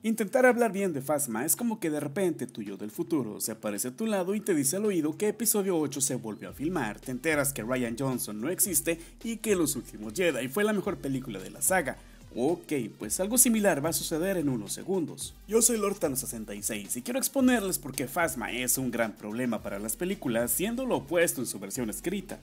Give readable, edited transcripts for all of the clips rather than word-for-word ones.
Intentar hablar bien de Phasma es como que de repente tu yo del futuro se aparece a tu lado y te dice al oído que episodio 8 se volvió a filmar, te enteras que Rian Johnson no existe y que Los Últimos Jedi fue la mejor película de la saga. Ok, pues algo similar va a suceder en unos segundos. Yo soy Lortano66 y quiero exponerles por qué Phasma es un gran problema para las películas, siendo lo opuesto en su versión escrita.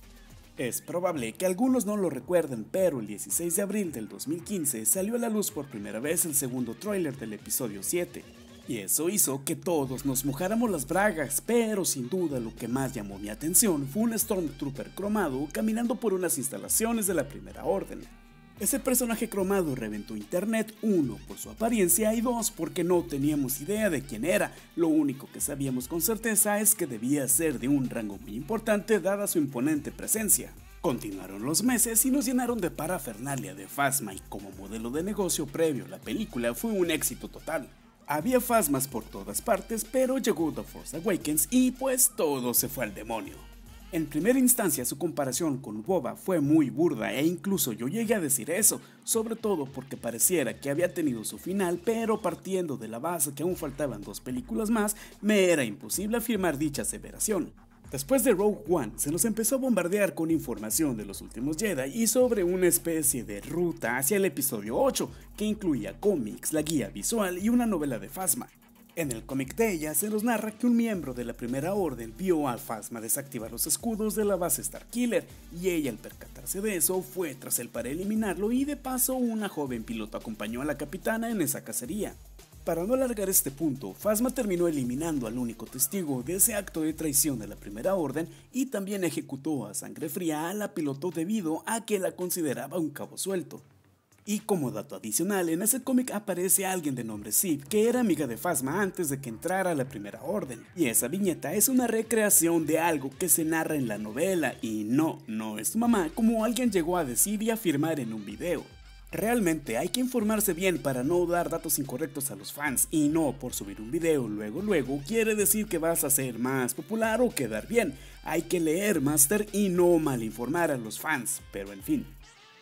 Es probable que algunos no lo recuerden, pero el 16 de abril del 2015 salió a la luz por primera vez el segundo tráiler del episodio 7. Y eso hizo que todos nos mojáramos las bragas, pero sin duda lo que más llamó mi atención fue un Stormtrooper cromado caminando por unas instalaciones de la Primera Orden. Ese personaje cromado reventó internet, 1 por su apariencia y 2 porque no teníamos idea de quién era. Lo único que sabíamos con certeza es que debía ser de un rango muy importante dada su imponente presencia. Continuaron los meses y nos llenaron de parafernalia de Phasma y como modelo de negocio previo a la película fue un éxito total. Había Phasmas por todas partes, pero llegó The Force Awakens y pues todo se fue al demonio. En primera instancia su comparación con Boba fue muy burda e incluso yo llegué a decir eso, sobre todo porque pareciera que había tenido su final, pero partiendo de la base que aún faltaban 2 películas más, me era imposible afirmar dicha aseveración. Después de Rogue One se nos empezó a bombardear con información de Los Últimos Jedi y sobre una especie de ruta hacia el episodio 8, que incluía cómics, la guía visual y una novela de Phasma. En el cómic de ella se nos narra que un miembro de la Primera Orden vio a Phasma desactivar los escudos de la base Starkiller y ella al percatarse de eso fue tras él para eliminarlo y de paso una joven piloto acompañó a la capitana en esa cacería. Para no alargar este punto, Phasma terminó eliminando al único testigo de ese acto de traición de la Primera Orden y también ejecutó a sangre fría a la piloto debido a que la consideraba un cabo suelto. Y como dato adicional, en ese cómic aparece alguien de nombre Sib, que era amiga de Phasma antes de que entrara a la Primera Orden. Y esa viñeta es una recreación de algo que se narra en la novela, y no es su mamá, como alguien llegó a decir y afirmar en un video. Realmente hay que informarse bien para no dar datos incorrectos a los fans, y no por subir un video luego quiere decir que vas a ser más popular o quedar bien. Hay que leer Master y no malinformar a los fans, pero en fin.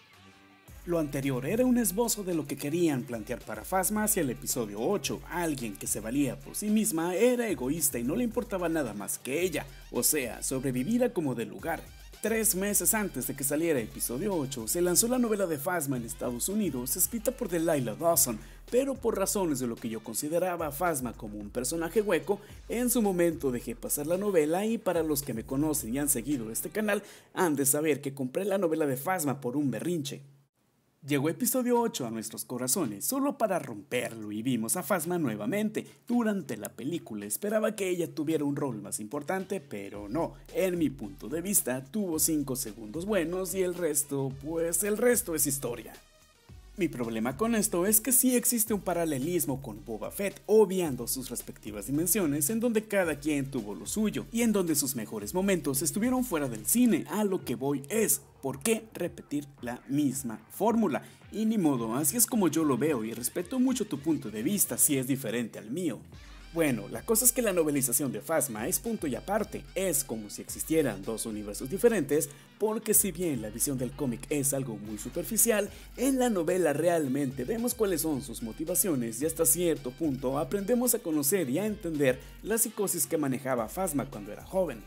Lo anterior era un esbozo de lo que querían plantear para Phasma hacia el episodio 8, alguien que se valía por sí misma, era egoísta y no le importaba nada más que ella, o sea, sobrevivir a como de lugar. 3 meses antes de que saliera episodio 8, se lanzó la novela de Phasma en Estados Unidos, escrita por Delilah Dawson, pero por razones de lo que yo consideraba a Phasma como un personaje hueco, en su momento dejé pasar la novela y para los que me conocen y han seguido este canal, han de saber que compré la novela de Phasma por un berrinche. Llegó episodio 8 a nuestros corazones solo para romperlo y vimos a Phasma nuevamente. Durante la película esperaba que ella tuviera un rol más importante, pero no. En mi punto de vista tuvo 5 segundos buenos y el resto, pues el resto es historia. Mi problema con esto es que sí existe un paralelismo con Boba Fett, obviando sus respectivas dimensiones en donde cada quien tuvo lo suyo y en donde sus mejores momentos estuvieron fuera del cine. A lo que voy es, ¿por qué repetir la misma fórmula? Y ni modo, así es como yo lo veo y respeto mucho tu punto de vista si es diferente al mío. Bueno, la cosa es que la novelización de Phasma es punto y aparte, es como si existieran 2 universos diferentes, porque si bien la visión del cómic es algo muy superficial, en la novela realmente vemos cuáles son sus motivaciones y hasta cierto punto aprendemos a conocer y a entender la psicosis que manejaba Phasma cuando era joven.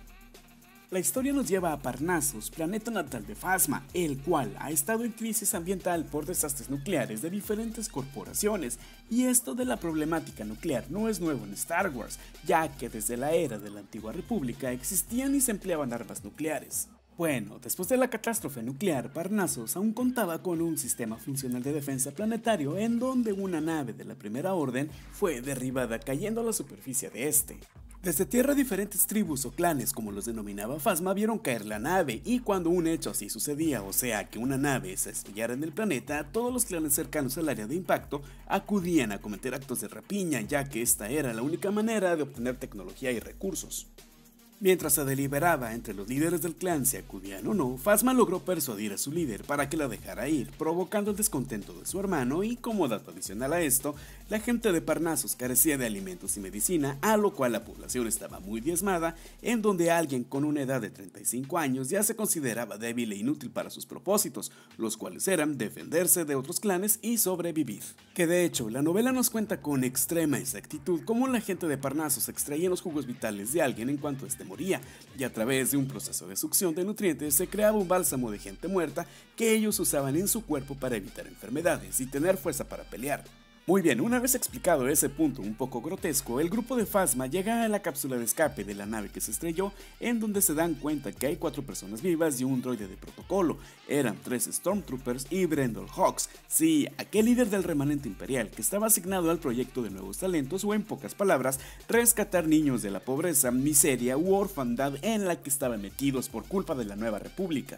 La historia nos lleva a Parnassus, planeta natal de Phasma, el cual ha estado en crisis ambiental por desastres nucleares de diferentes corporaciones, y esto de la problemática nuclear no es nuevo en Star Wars, ya que desde la era de la Antigua República existían y se empleaban armas nucleares. Bueno, después de la catástrofe nuclear, Parnassus aún contaba con un sistema funcional de defensa planetario en donde una nave de la Primera Orden fue derribada cayendo a la superficie de este. Desde Tierra diferentes tribus o clanes, como los denominaba Phasma, vieron caer la nave, y cuando un hecho así sucedía, o sea que una nave se estrellara en el planeta, todos los clanes cercanos al área de impacto acudían a cometer actos de rapiña, ya que esta era la única manera de obtener tecnología y recursos. Mientras se deliberaba entre los líderes del clan si acudían o no, Phasma logró persuadir a su líder para que la dejara ir, provocando el descontento de su hermano y, como dato adicional a esto, La gente de Parnassus carecía de alimentos y medicina, a lo cual la población estaba muy diezmada, en donde alguien con una edad de 35 años ya se consideraba débil e inútil para sus propósitos, los cuales eran defenderse de otros clanes y sobrevivir. Que de hecho, la novela nos cuenta con extrema exactitud cómo la gente de Parnassus extraía los jugos vitales de alguien en cuanto éste moría, y a través de un proceso de succión de nutrientes se creaba un bálsamo de gente muerta que ellos usaban en su cuerpo para evitar enfermedades y tener fuerza para pelear. Muy bien, una vez explicado ese punto un poco grotesco, el grupo de Phasma llega a la cápsula de escape de la nave que se estrelló, en donde se dan cuenta que hay 4 personas vivas y un droide de protocolo. Eran 3 Stormtroopers y Brendol Hawks, sí, aquel líder del remanente imperial que estaba asignado al proyecto de nuevos talentos, o en pocas palabras, rescatar niños de la pobreza, miseria u orfandad en la que estaban metidos por culpa de la Nueva República.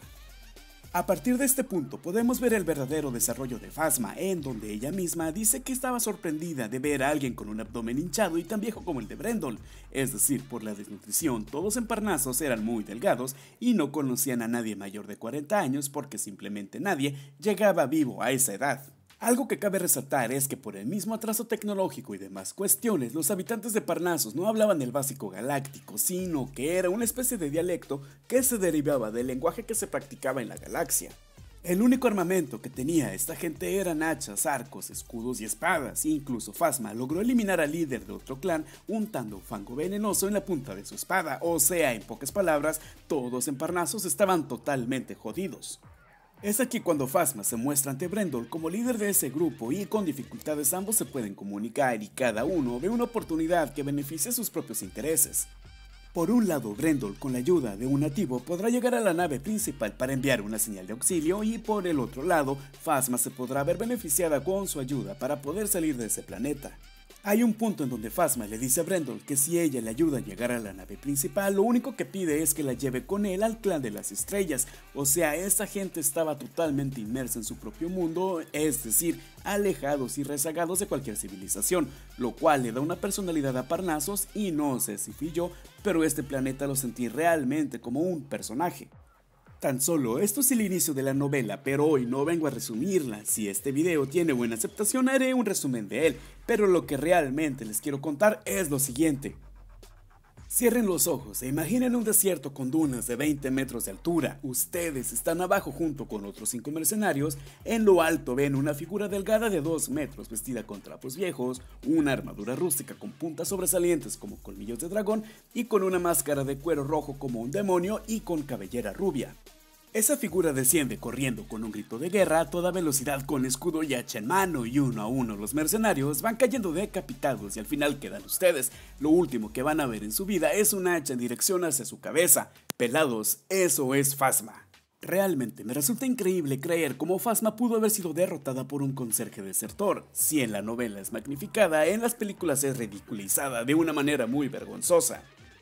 A partir de este punto podemos ver el verdadero desarrollo de Phasma, en donde ella misma dice que estaba sorprendida de ver a alguien con un abdomen hinchado y tan viejo como el de Brendol, es decir, por la desnutrición todos en Parnassus eran muy delgados y no conocían a nadie mayor de 40 años porque simplemente nadie llegaba vivo a esa edad. Algo que cabe resaltar es que por el mismo atraso tecnológico y demás cuestiones, los habitantes de Parnassus no hablaban el básico galáctico, sino que era una especie de dialecto que se derivaba del lenguaje que se practicaba en la galaxia. El único armamento que tenía esta gente eran hachas, arcos, escudos y espadas, e incluso Phasma logró eliminar al líder de otro clan untando fango venenoso en la punta de su espada, o sea, en pocas palabras, todos en Parnassus estaban totalmente jodidos. Es aquí cuando Phasma se muestra ante Brendol como líder de ese grupo y con dificultades ambos se pueden comunicar y cada uno ve una oportunidad que beneficia sus propios intereses. Por un lado, Brendol con la ayuda de un nativo podrá llegar a la nave principal para enviar una señal de auxilio y por el otro lado, Phasma se podrá ver beneficiada con su ayuda para poder salir de ese planeta. Hay un punto en donde Phasma le dice a Brendol que si ella le ayuda a llegar a la nave principal, lo único que pide es que la lleve con él al clan de las estrellas, o sea, esta gente estaba totalmente inmersa en su propio mundo, es decir, alejados y rezagados de cualquier civilización, lo cual le da una personalidad a Parnassus y no sé si fui yo, pero este planeta lo sentí realmente como un personaje. Tan solo, esto es el inicio de la novela, pero hoy no vengo a resumirla. Si este video tiene buena aceptación haré un resumen de él, pero lo que realmente les quiero contar es lo siguiente. Cierren los ojos e imaginen un desierto con dunas de 20 metros de altura. Ustedes están abajo junto con otros 5 mercenarios. En lo alto ven una figura delgada de 2 metros vestida con trapos viejos, una armadura rústica con puntas sobresalientes como colmillos de dragón y con una máscara de cuero rojo como un demonio y con cabellera rubia. Esa figura desciende corriendo con un grito de guerra a toda velocidad con escudo y hacha en mano y uno a uno los mercenarios van cayendo decapitados y al final quedan ustedes. Lo último que van a ver en su vida es un hacha en dirección hacia su cabeza. Pelados, eso es Phasma. Realmente me resulta increíble creer cómo Phasma pudo haber sido derrotada por un conserje desertor. Si en la novela es magnificada, en las películas es ridiculizada de una manera muy vergonzosa.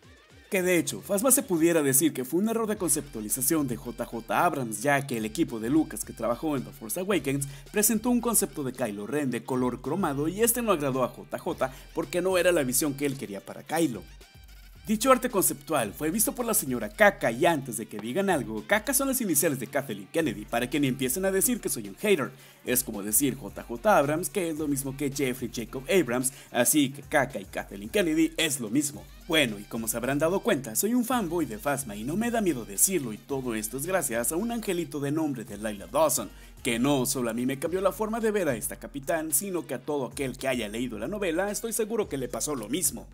Que de hecho, Phasma se pudiera decir que fue un error de conceptualización de JJ Abrams, ya que el equipo de Lucas que trabajó en The Force Awakens presentó un concepto de Kylo Ren de color cromado y este no agradó a JJ porque no era la visión que él quería para Kylo. Dicho arte conceptual fue visto por la señora Kaka y antes de que digan algo, Kaka son las iniciales de Kathleen Kennedy para que ni empiecen a decir que soy un hater. Es como decir JJ Abrams, que es lo mismo que Jeffrey Jacob Abrams, así que Kaka y Kathleen Kennedy es lo mismo. Bueno, y como se habrán dado cuenta, soy un fanboy de Phasma y no me da miedo decirlo, y todo esto es gracias a un angelito de nombre de Lila Dawson, que no solo a mí me cambió la forma de ver a esta capitán, sino que a todo aquel que haya leído la novela estoy seguro que le pasó lo mismo.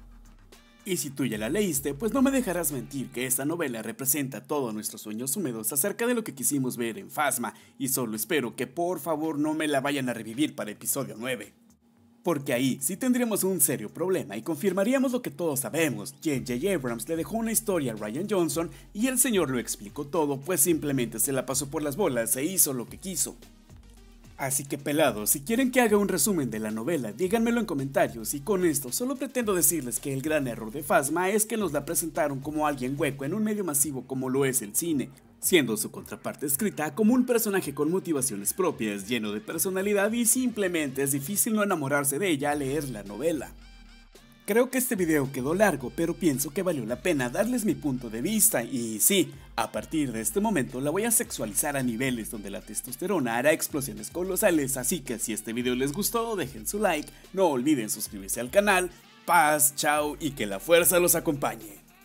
Y si tú ya la leíste, pues no me dejarás mentir que esta novela representa todos nuestros sueños húmedos acerca de lo que quisimos ver en Phasma, y solo espero que por favor no me la vayan a revivir para episodio 9. Porque ahí sí tendríamos un serio problema y confirmaríamos lo que todos sabemos. J.J. Abrams le dejó una historia a Rian Johnson y el señor lo explicó todo, pues simplemente se la pasó por las bolas e hizo lo que quiso. Así que pelados, si quieren que haga un resumen de la novela, díganmelo en comentarios, y con esto solo pretendo decirles que el gran error de Phasma es que nos la presentaron como alguien hueco en un medio masivo como lo es el cine, siendo su contraparte escrita como un personaje con motivaciones propias, lleno de personalidad y simplemente es difícil no enamorarse de ella al leer la novela. Creo que este video quedó largo, pero pienso que valió la pena darles mi punto de vista y sí, a partir de este momento la voy a sexualizar a niveles donde la testosterona hará explosiones colosales, así que si este video les gustó dejen su like, no olviden suscribirse al canal, paz, chao y que la fuerza los acompañe.